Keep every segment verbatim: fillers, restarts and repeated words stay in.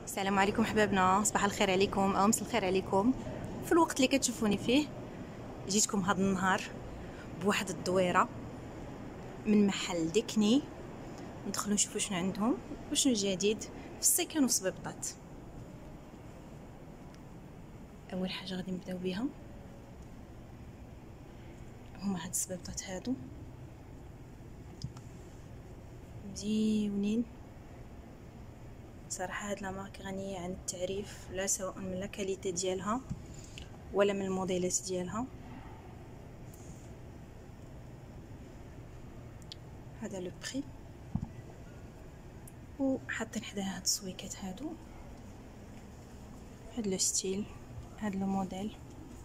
السلام عليكم حبابنا، صباح الخير عليكم او مساء الخير عليكم في الوقت اللي كتشوفوني فيه. جيتكم هذا النهار بواحد الدويره من محل ديكني، ندخلوا نشوفوا شنو عندهم وشنو جديد في السكن وصبيبطات. اول حاجه غادي نبداو بها هما هاد الصبيبطات هادو مزيونين صراحه. هاد لا مارك غنيه عن التعريف، لا سواء من لا كاليتي ديالها ولا من الموديلات ديالها. هذا لو بري، وحاطين حداها هاد السويكات هادو، هاد لو ستيل، هاد لو موديل.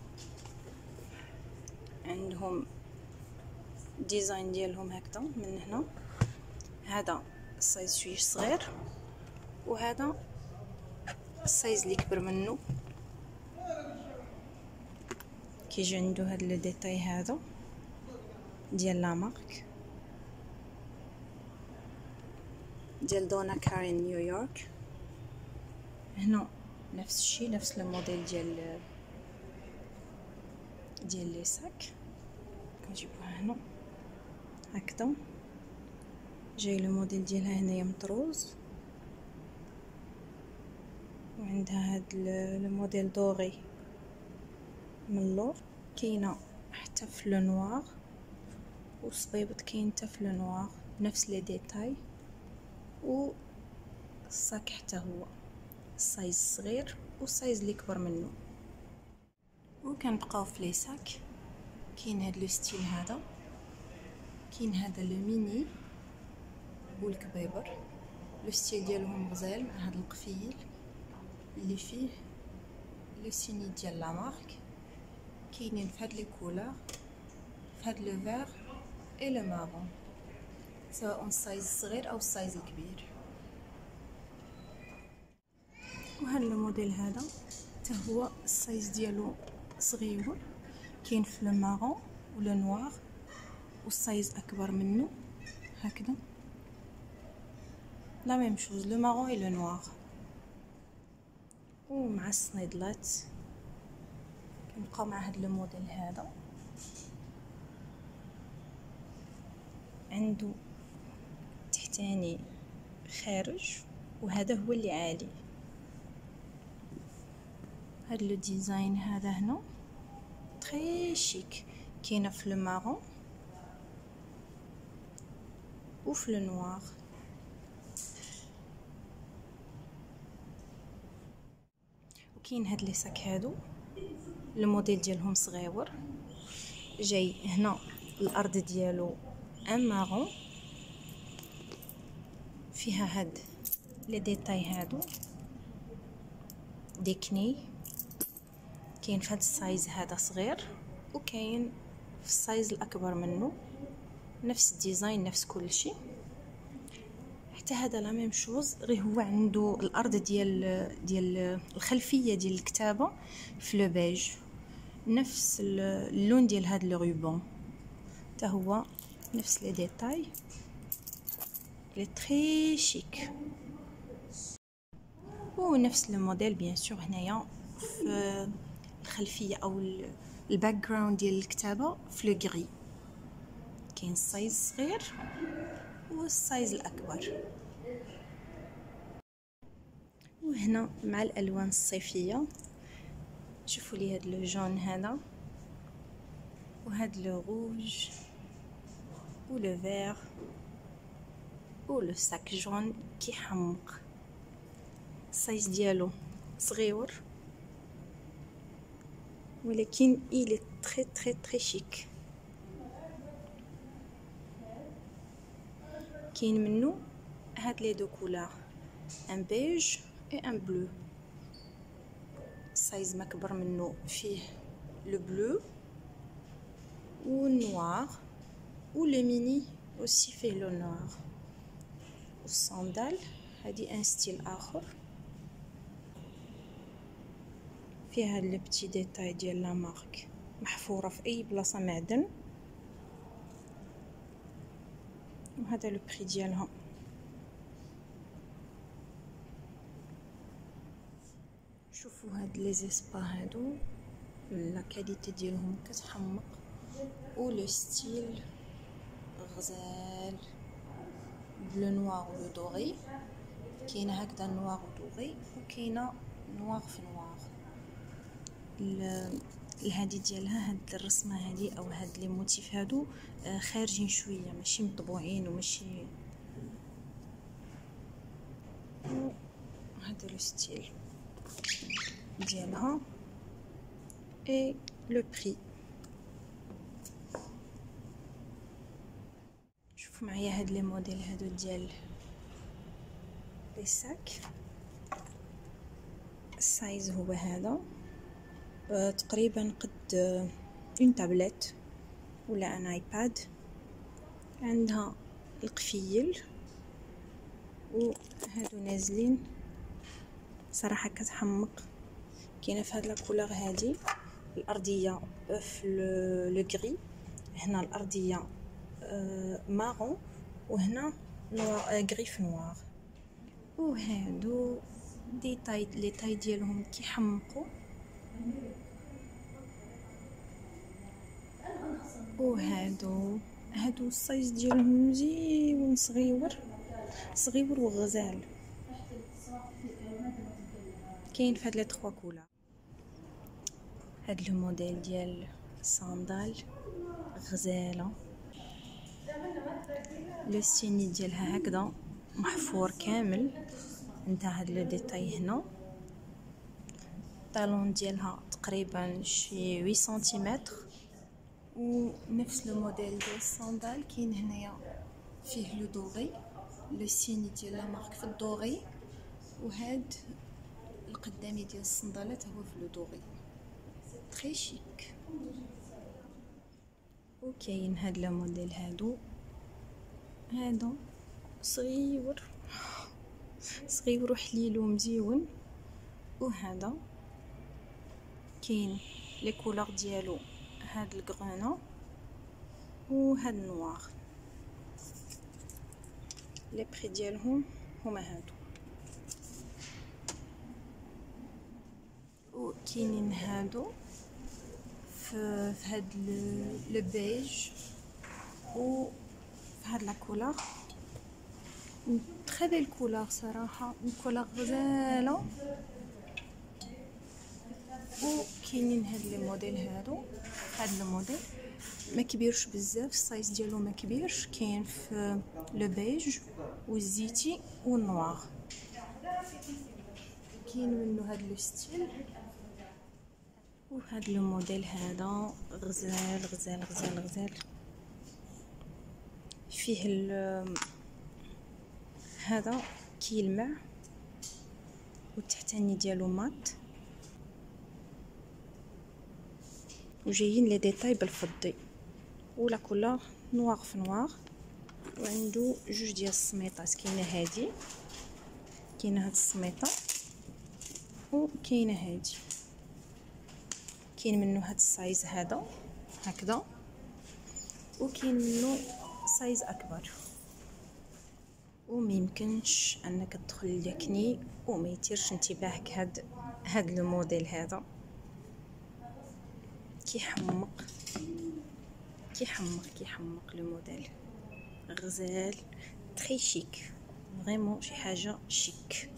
عندهم ديزاين ديالهم هكذا من هنا. هذا السايز شويه صغير، وهذا السايز اللي كبر منه. كيجي عنده هاد لو ديتاي هذا ديال لا مارك ديال دونا كارين نيويورك. هنا نفس الشيء، نفس الموديل ديال ديال لي ساك. كنجيبوها هنا هكذا، جاي لو موديل ديالها هنايا مطروز، وعندها هاد الموديل دوري من اللور. كاينه حتى في لو نوار، وصبيبط كاين حتى في لو نوار نفس لي ديتاي. و الصاك حتى هو السايز صغير والسايز اللي كبر منه. وكنبقاو في لي ساك. كاين هاد لو ستيل هذا، كاين هذا لو ميني والكبيبر. لو ستيل ديالهم غزال مع هاد القفيل اللي فيه لو سيني ديال لا مارك. كاينين في هاد لي كولور، في هاد لو فير اي لو مارون، سواء السايز الصغير او السايز الكبير. وهاد الموديل هذا حتى هو السايز ديالو صغير، كاين في لو مارون ولو نوار، والسايز اكبر منه هكذا. لا ميم شوز، لو مارون اي لو نوار. ومع الصنيدلات كنبقاو مع هاد لو موديل هذا. عنده تحتاني خارج، وهذا هو اللي عالي. هاد لو ديزاين هذا هنا تري شيك، كاينه في لو مارون وفي لو نوار. وكاين هاد لي ساك هادو الموديل ديالهم صغيور، جاي هنا الارض ديالو ان مارون، فيها هاد لي ديتاي هادو ديكني. كاين في هاد السايز هذا صغير، وكاين في السايز الاكبر منه، نفس الديزاين نفس كل شيء. حتى هذا لا ميم شوز، غير هو عنده الارض ديال ديال الخلفيه ديال الكتابه في لو بيج، نفس اللون ديال هاد لو روبون، حتى هو نفس لي ديتاي. لي تري شيك، ونفس الموديل بيان سور هنايا في الخلفيه او الباك جراوند ديال الكتابه في لو غري. كاين السايز صغير والسايز الاكبر. وهنا مع الالوان الصيفيه، شوفوا لي هاد لو جون هذا، وهاد لو روج ولو فير ولو ساك جون كيحمق. السايز ديالو صغيور، ولكن il est très très très chic. كاين منه هاد لي دو كولور، ان بيج اي ان بلو. السايز ما كبر منه فيه لو بلو والنوار، ولو ميني اوسي فيه لو نوار. والصندال هادي ان ستيل اخر، فيها هاد لي بتي ديتاي ديال لا مارك محفوره في اي بلاصه معدن. وهذا لو بري ديالها. شوفوا هاد لي زيسبا هادو لا كاليتي ديالهم كتحمق، و لو ستيل غزال بلو نوار و دوري. كاينه هكذا نوار و دوري، وكاينه نوار في نوار. الهادي ديالها هاد الرسمه هادي او هاد لي موتيف هادو خارجين شويه، ماشي مطبوعين وماشي. هذا لو ستيل ديالها اي لو بري. شوفوا معايا هاد لي موديل هادو ديال لي ساك. السايز هو هذا، أه تقريبا قد اون تابلت ولا ان ايباد. عندها القفيل وهادو نازلين صراحه كتحمق. كاينه في هاد لا كولور هادي الارضيه في لو غري، هنا الارضيه أه مارون، وهنا نوار غري في نوار. وهادو دي تاي لي تاي ديالهم كيحمقوا. وهادو هادو السايز ديالهم مزيون، صغيور صغيور وغزال. كاين في هاد لي تخوا كولور. هاد لو موديل ديال صاندال غزاله، لو سيني ديالها هكذا محفور كامل. انت هاد لو ديتاي هنا. الطالون ديالها تقريبا شي عشرة سنتيمتر. ونفس لو موديل ديال الصاندال كاين هنايا فيه لو دوري، لو سيني ديال لا مارك في الدوري. وهاد القدامي ديال الصندالات هو في لو دوري، تري شيك. وكاين هاد لو موديل هادو هذا صغيور صغيور وحليل ومزيون. وهذا كاين لي كولور ديالو، هاد الغرانا وهاد النوار. لي بري ديالهم هما هادو. وكاينين هادو في هاد لو بيج و في هاد لا كولور تري بيل كولور صراحه، كولور غزاله. وكاينين هاد لي موديل هادو. هاد الموديل ما كبيرش بزاف، السايز ديالو ما كبيرش. كاين في لو بيج والزيتي والنوار. كاين منه هاد لو ستيل. وهاد لو موديل هذا غزال غزال غزال غزال. فيه هذا كيلمع والتحتاني ديالو مات، وجايين لي ديتاي بالفضي ولا كولور نوار في نوار. وعنده جوج ديال السميطات، كاينه هادي، كاينه هاد السميطه، وكاينه هادي. كاين منه هاد السايز هذا هكذا، وكاين منه سايز اكبر. وما يمكنش انك تدخل لكني وما يثيرش انتباهك هاد هاد لو موديل هذا. كيحمق كيحمق كيحمق لو موديل غزال، تري شيك، فريمون شي حاجه شيك.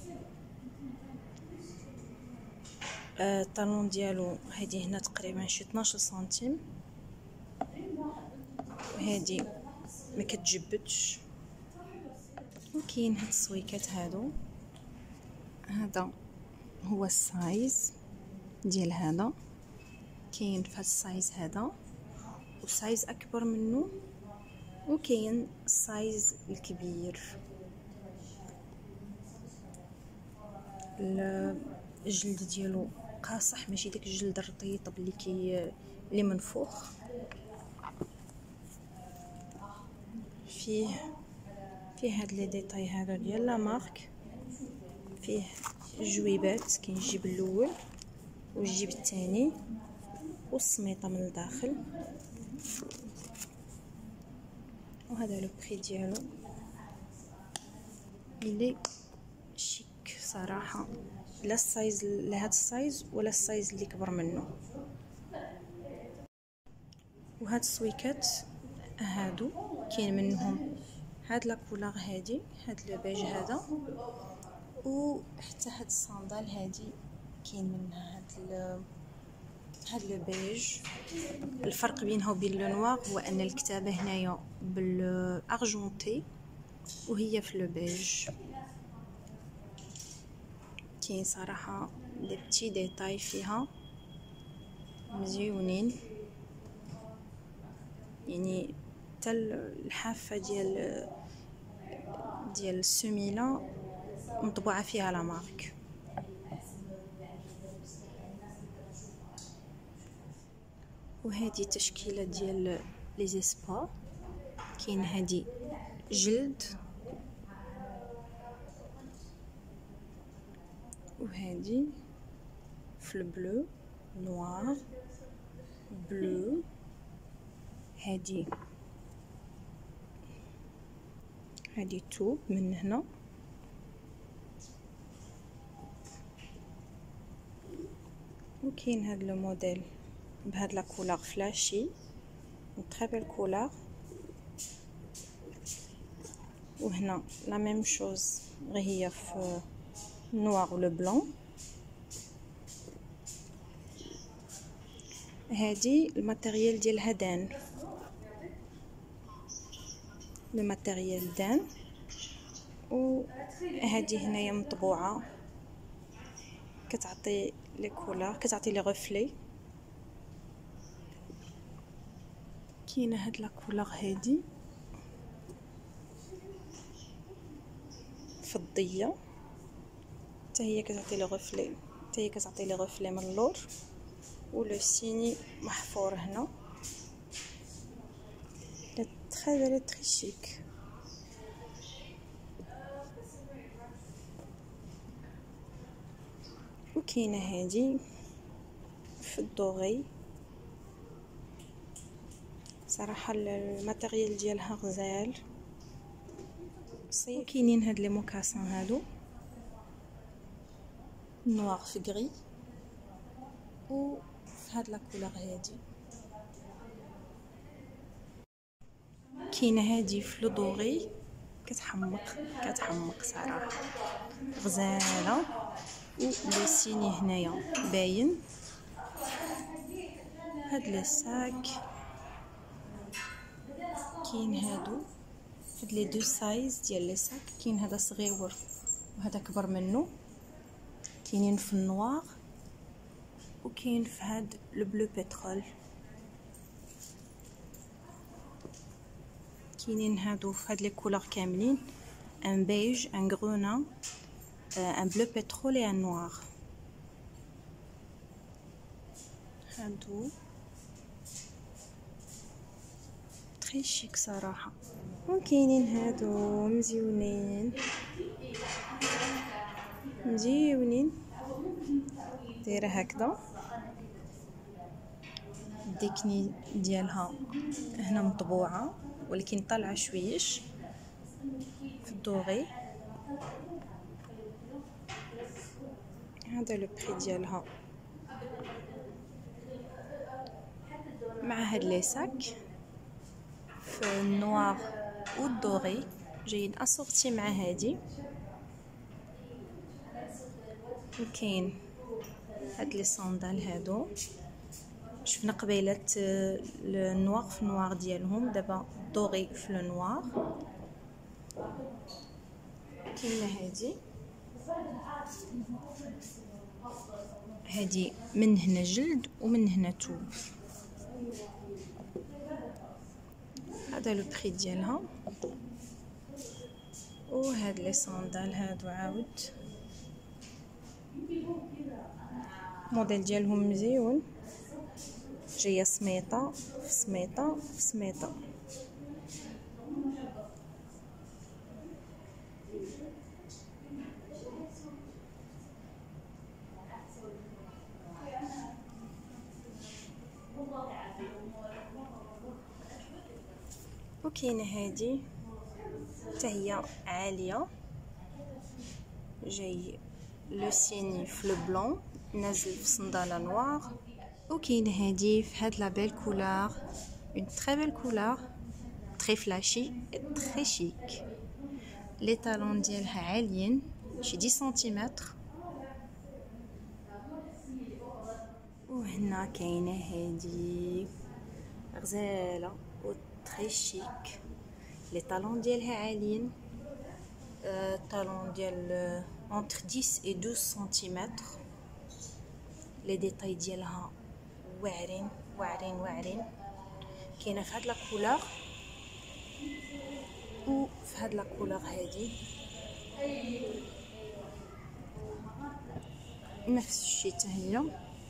آه الطالون ديالو هادي هنا تقريبا شي اثناش سنتيم، وهادي ما كتجبدش. وكاين هاد السويكات هادو، هذا هو السايز ديال هذا. كاين في هاد السايز هذا وسايز اكبر منه، وكاين السايز الكبير. الجلد ديالو قاصح، ماشي داك الجلد الرطيطب اللي كي اللي منفوخ. فيه فيه هاد لي ديتاي هذا ديال لا مارك. فيه جويبات، كاين الجيب الاول والجيب الثاني والسميطه من الداخل. وهذا لو بري ديالو، اللي شيك صراحه لا السايز لهذا السايز ولا السايز اللي كبر منه. وهاد السويكات هادو كاين منهم هاد لا كولور هادي، هاد لو بيج هذا، وحتى هاد الصندال هادي كاين منها هاد ال هاد لو بيج. الفرق بينها وبين لو نوار هو ان الكتابه هنايا بالارجونتي وهي في لو بيج. كاين صراحه دي بتي ديتاي فيها مزيونين، يعني حتى الحافه ديال ديال السميله مطبوعه فيها لا مارك. وهذه تشكيله ديال لي زيسبا، كاين هذه جلد وهذه في البلو نوار بلو، هذه هذه توب من هنا، وكاين هذا لو موديل بهاد لا كولور فلاشي تري بيل كولور. وهنا لا ميم شوز غير هي في نوار ولو بلون. هذه الماتيريال ديالها دان، لو ماتيريال دان. وهذه هنايا مطبوعه كتعطي لي كولور، كتعطي لي غوفلي. كاينه هاد لا كولور هادي فضيه حتى هي كتعطي لي غوفلي، حتى هي كتعطي لي غوفلي من اللور، ولو سيني محفور هنا. تري تري شيك. وكاينه هذه في الدوغي، صراحه الماتيريال ديالها غزال. وكاينين هاد لي موكاسان هادو نوار في غري، و في هاد لا كولور هادي. كاينه هادي في لو دوغي كتحمق كتحمق صراحه غزاله، و لو سيني هنايا باين. هاد لي ساك كاين هادو، هاد لي دو سايز ديال لي ساك، كاين هذا صغيور وهذا كبر منه، كاينين في النوار وكاين في هاد لو بلو بترول. كاينين هادو في هاد لي كولور كاملين، ان بيج ان غرونا ان بلو بترول اي ان نوار. هادو تري شيك صراحه. وكاينين هادو مزيونين مزيونين دايره هكذا. الديكني ديالها هنا مطبوعه ولكن طالعه شويش في الدوغي. هذا لو بري ديالها مع هاد لي ساك في النوار والدوغي جايين اسورتي مع هادي. وكاين هاد لي صندال هادو شفنا قبيله النوار في النوار ديالهم، دابا دوغي في لو نوار. كاينه هادي هادي من هنا جلد ومن هنا توب. هذا لو بري ديالها. وهاد لي صندال هادو عاود موديل ديالهم مزيون، جايه سميطه في سميطه في سميطه. وكاينه هادي حتى هي عاليه، جاي لو سيني في لو بلون نازل في صندالة نوار. وكاين هادي في هاد لا بيل كولور، اون تري بيل كولور تري فلاشي تري شيك. لي طالون ديالها عاليين شي عشرة سنتيمتر. وهنا كاينه هادي غزاله و تري شيك، لي طالون ديالها عاليين، الطالون ديال entre dix et douze سنتيمتر. لي ديتاي ديالها واعرين واعرين واعرين. كاينه في هاد لا كولور و في هاد لا كولور هادي نفس الشيء حتى هي.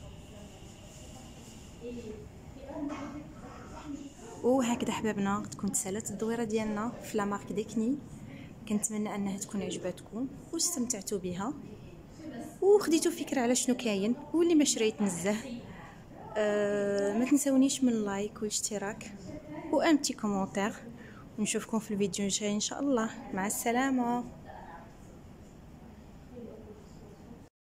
وهكذا حبابنا تكون تسالات الدويره ديالنا في لا مارك ديكني. كنتمنى انها تكون عجبتكم واستمتعتوا بها وخديتوا فكره على شنو كاين. واللي ما شريت نزه أه ما تنسونيش من لايك والاشتراك وان بتي كومونتير. ونشوفكم في الفيديو الجاي ان شاء الله. مع السلامه.